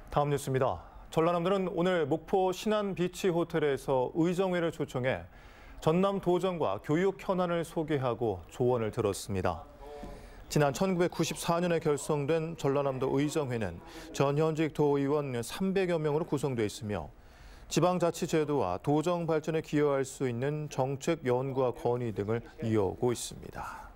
다음 뉴스입니다. 전라남도는 오늘 목포 신안비치 호텔에서 의정회를 초청해 전남 도정과 교육 현안을 소개하고 조언을 들었습니다. 지난 1994년에 결성된 전라남도 의정회는 전현직 도의원 300여 명으로 구성되어 있으며 지방자치제도와 도정 발전에 기여할 수 있는 정책 연구와 건의 등을 이어오고 있습니다.